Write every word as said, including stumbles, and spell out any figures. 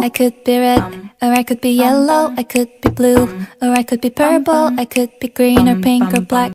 I could be red, or I could be yellow, I could be blue, or I could be purple, I could be green or pink or black.